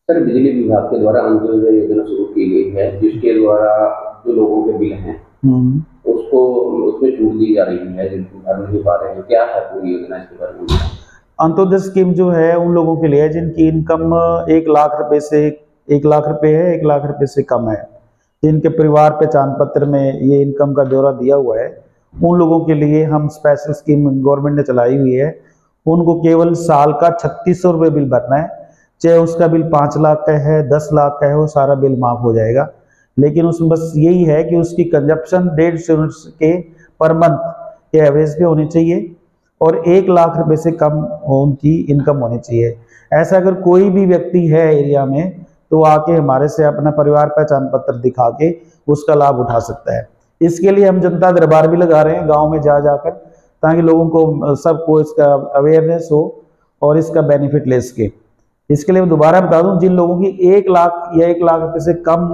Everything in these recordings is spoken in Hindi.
सर, बिजली विभाग के द्वारा अंत्योदय योजना शुरू की गई है, जिसके द्वारा जो लोगों के बिल हैं, हम्म। उसको उसमें छूट दी जा रही है, जिनको भर नहीं पा रहे हैं। क्या है पूरी योजना, इसके बारे में? अंत्योदय स्कीम जो है उन लोगों के लिए है जिनकी इनकम 1 लाख रुपए से 1 लाख रुपए है, 1 लाख रुपए से कम है, जिनके परिवार पहचान पत्र में ये इनकम का ब्यौरा दिया हुआ है। उन लोगों के लिए हम स्पेशल स्कीम गवर्नमेंट ने चलाई हुई है। उनको केवल साल का 3600 रुपये बिल भरना है, चाहे उसका बिल 5 लाख का है, 10 लाख का है, वो सारा बिल माफ हो जाएगा। लेकिन उसमें बस यही है कि उसकी कंजप्शन 150 यूनिट्स के पर मंथ के एवरेज पे होनी चाहिए और 1 लाख रुपए से कम उनकी इनकम होनी चाहिए। ऐसा अगर कोई भी व्यक्ति है एरिया में तो आके हमारे से अपना परिवार पहचान पत्र दिखा के उसका लाभ उठा सकता है। इसके लिए हम जनता दरबार भी लगा रहे हैं गांव में जा जाकर, ताकि लोगों को सबको इसका अवेयरनेस हो और इसका बेनिफिट ले सके। इसके लिए मैं दोबारा बता दूं, जिन लोगों की 1 लाख या 1 लाख रुपए से कम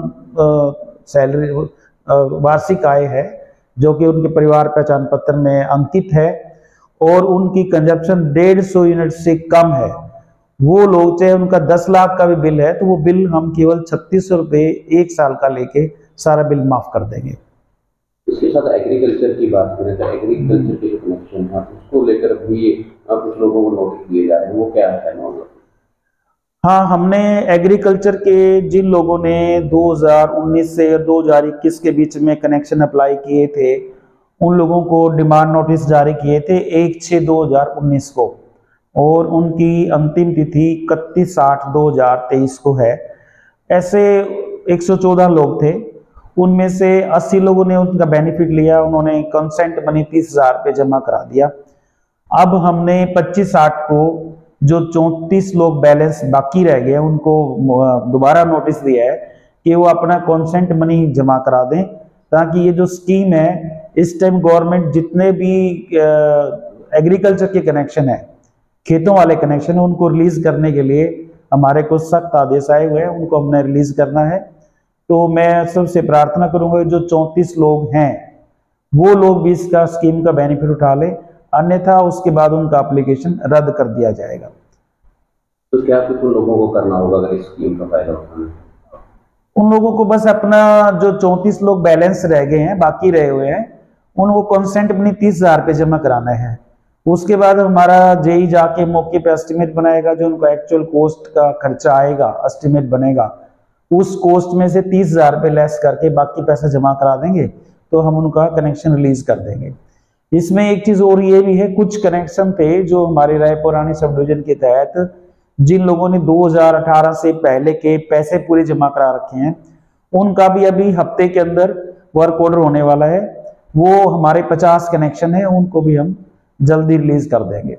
सैलरी वार्षिक आय है, जो कि उनके परिवार पहचान पत्र में अंकित है और उनकी कंजप्शन 150 यूनिट से कम है, वो लोग चाहे उनका 10 लाख का भी बिल है तो वो बिल हम केवल 3600 रुपये 1 साल का लेके सारा बिल माफ कर देंगे। इसके साथ एग्रीकल्चर की बात करें तो एग्रीकल्चर के जो कनेक्शन है, उसको लेकर भी कुछ लोगों को नोटिस दिए जा रहे हैं। वो क्या है मामला? हाँ, हमने एग्रीकल्चर के जिन लोगों ने 2019 से 2021 के बीच में कनेक्शन अप्लाई किए थे, उन लोगों को डिमांड नोटिस जारी किए थे 1/6/2019 को, और उनकी अंतिम तिथि 31/8/2023 को है। ऐसे 114 लोग थे, उनमें से 80 लोगों ने उनका बेनिफिट लिया, उन्होंने कंसेंट मनी 30,000 रुपये जमा करा दिया। अब हमने 25/8 को जो 34 लोग बैलेंस बाकी रह गए उनको दोबारा नोटिस दिया है कि वो अपना कंसेंट मनी जमा करा दें, ताकि ये जो स्कीम है, इस टाइम गवर्नमेंट जितने भी एग्रीकल्चर के कनेक्शन है, खेतों वाले कनेक्शन है, उनको रिलीज करने के लिए हमारे को सख्त आदेश आए हुए हैं, उनको हमने रिलीज करना है। तो मैं सबसे प्रार्थना करूंगा जो 34 लोग हैं वो लोग भी इसका स्कीम का बेनिफिट उठा लें, अन्यथा उसके बाद उनका एप्लीकेशन रद्द कर दिया जाएगा। तो क्या कुछ उन लोगों को करना होगा अगर इस स्कीम का फायदा उठाना है? उन लोगों को बस अपना जो 34 लोग बैलेंस रह गए हैं, बाकी रहे हुए हैं, उनको कंसेंट मनी 30,000 रुपये जमा कराना है। उसके बाद हमारा जेई जाके मौके पे एस्टिमेट बनाएगा, जो उनको एक्चुअल कॉस्ट का खर्चा आएगा एस्टिमेट बनेगा, उस कॉस्ट में से 30,000 रुपये लेस करके बाकी पैसा जमा करा देंगे, तो हम उनका कनेक्शन रिलीज कर देंगे। इसमें एक चीज और ये भी है, कुछ कनेक्शन थे जो हमारे रायपुरानी सब डिवीजन के तहत जिन लोगों ने 2018 से पहले के पैसे पूरे जमा करा रखे हैं, उनका भी अभी हफ्ते के अंदर वर्क ऑर्डर होने वाला है। वो हमारे 50 कनेक्शन है, उनको भी हम जल्दी रिलीज कर देंगे।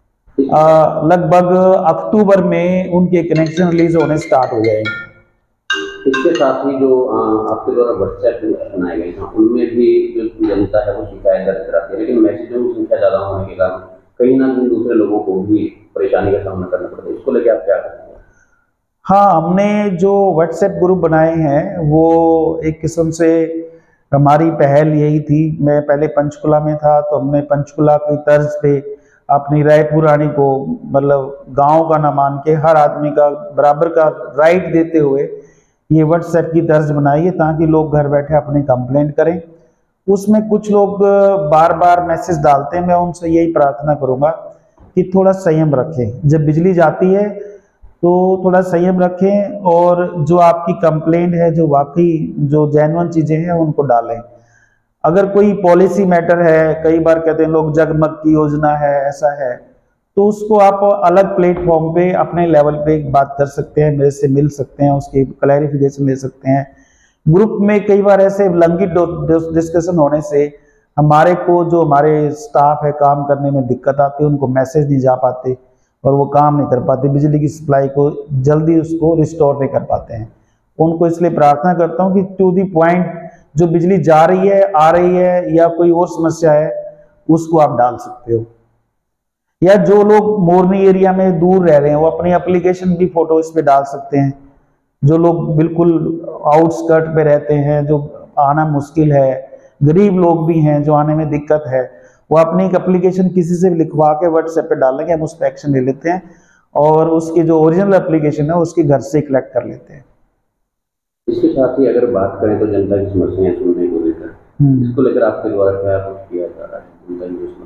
लगभग अक्टूबर में उनके कनेक्शन रिलीज होने स्टार्ट हो जाएंगे। इसके साथ ही जो आपके द्वारा व्हाट्सएप बनाए गए हैं, उनमें भी जो जनता है वो शिकायत दर्ज कराती है, लेकिन मैसेजों की संख्या ज़्यादा होने के कारण कहीं ना कहीं दूसरे लोगों को भी परेशानी का सामना करना पड़ता है। इसको लेकर आप क्या करेंगे? हाँ, हमने जो व्हाट्सएप ग्रुप बनाए हैं वो एक किस्म से हमारी पहल यही थी। मैं पहले पंचकुला में था तो हमने पंचकुला की तर्ज पे अपनी रायपुरानी को, मतलब गांव का ना मान के हर आदमी का बराबर का राइट देते हुए ये व्हाट्सएप की तर्ज बनाई है, ताकि लोग घर बैठे अपनी कंप्लेंट करें। उसमें कुछ लोग बार बार मैसेज डालते हैं, मैं उनसे यही प्रार्थना करूंगा कि थोड़ा संयम रखें। जब बिजली जाती है तो थोड़ा संयम रखें, और जो आपकी कंप्लेंट है, जो वाकई जो जेन्युइन चीजें हैं, उनको डालें। अगर कोई पॉलिसी मैटर है, कई बार कहते हैं लोग जगमग की योजना है, ऐसा है, तो उसको आप अलग प्लेटफॉर्म पे अपने लेवल पे बात कर सकते हैं, मेरे से मिल सकते हैं, उसकी क्लैरिफिकेशन ले सकते हैं। ग्रुप में कई बार ऐसे लंगित डिस्कशन होने से हमारे को, जो हमारे स्टाफ है, काम करने में दिक्कत आती है, उनको मैसेज नहीं जा पाते और वो काम नहीं कर पाते, बिजली की सप्लाई को जल्दी उसको रिस्टोर नहीं कर पाते हैं। उनको इसलिए प्रार्थना करता हूँ कि टू दी पॉइंट जो बिजली जा रही है, आ रही है, या कोई और समस्या है, उसको आप डाल सकते हो। या जो लोग मोरनी एरिया में दूर रह रहे हैं वो अपनी एप्लीकेशन भी फोटो इस पे डाल सकते हैं। जो लोग बिल्कुल आउटस्कर्ट पे रहते हैं, जो आना मुश्किल है, गरीब लोग भी हैं जो आने में दिक्कत है, वो अपनी एक एप्लीकेशन किसी से भी लिखवा के व्हाट्सएप पे डालेंगे, हम उस पर एक्शन ले लेते हैं। और उसकी जो ओरिजिनल एप्लीकेशन है उसकी घर से कलेक्ट कर लेते हैं। इसके साथ ही अगर बात करें तो जनता की समस्याएं सुनने को लेकर, इसको लेकर आपके द्वारा क्या कुछ किया जा रहा है जनता की समस्याएं?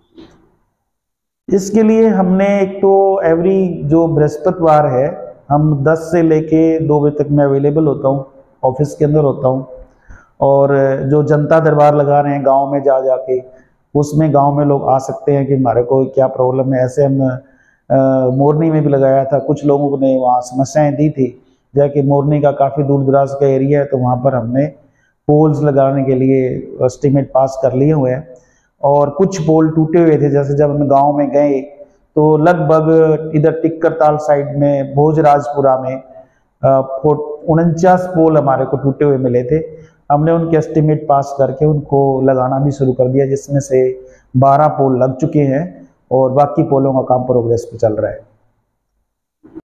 इसके लिए हमने एक तो एवरी जो बृहस्पतिवार है हम 10 से लेके 2 बजे तक मैं अवेलेबल होता हूँ, ऑफिस के अंदर होता हूँ। और जो जनता दरबार लगा रहे हैं गांव में जा जाके, उसमें गांव में लोग आ सकते हैं कि हमारे को क्या प्रॉब्लम है। ऐसे हम मोरनी में भी लगाया था, कुछ लोगों ने वहाँ समस्याएं दी थी, जैसे मोरनी का काफ़ी दूर दराज का एरिया है, तो वहाँ पर हमने पोल्स लगाने के लिए एस्टीमेट पास कर लिए हुए हैं। और कुछ पोल टूटे हुए थे, जैसे जब हम गांव में गए तो लगभग इधर टिक्करताल साइड में भोजराजपुरा में 49 पोल हमारे को टूटे हुए मिले थे। हमने उनके एस्टीमेट पास करके उनको लगाना भी शुरू कर दिया, जिसमें से 12 पोल लग चुके हैं और बाकी पोलों का काम प्रोग्रेस पे चल रहा है।